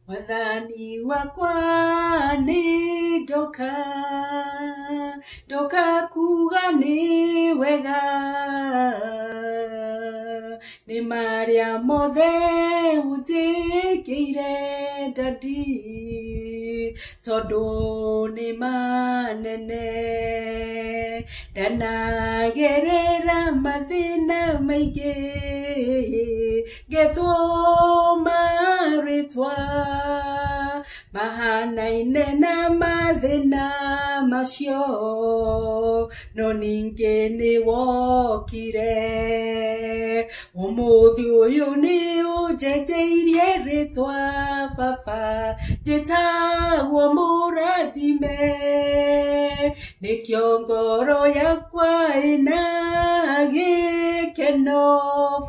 Wathani wakwa ni doka kuga ni wega ni maria mothe utikire dadi todo ni manene danagerera mathina maige geto maritwa mahana inena mathina masio no ninge ni wokire umuthi uyu ni ujeteirie ritwa baba jitagwo murathime ni kiongoro yakwa ina gikeno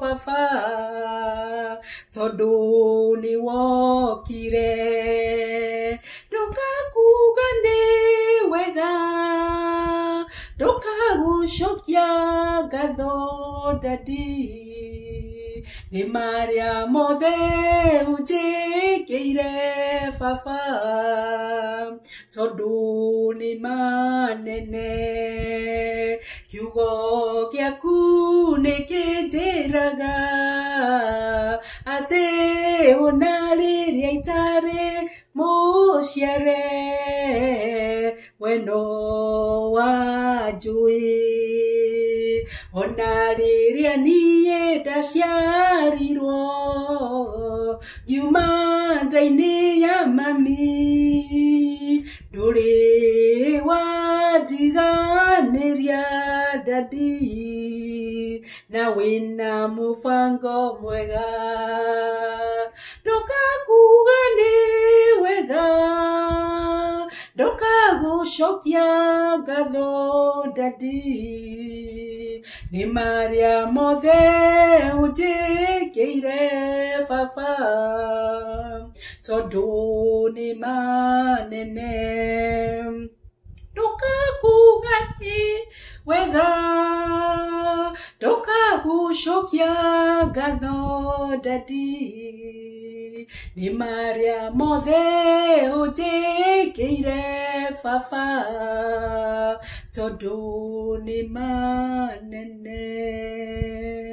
baba tondu ni wokire ndukakuga ni wega ndukagucokia ngatho dadi ni maria mothe ujikiire baba tondu ni manene kiugo giaku nikinjiraga ati ona riria itari muciare weno wa njui ona riria nie ndaciarirwo ngiuma nda-ini ya mami nduri wandiganiria dadi na wina mubango mwega ndukakuga ni wega ndukagucokia ngatho dadi ni maria mothe ujikiire baba tondu ni manene ndukakuga ni wega ndukagucokia ngatho dadi ni maria mothe ujikiire baba tondu ni manene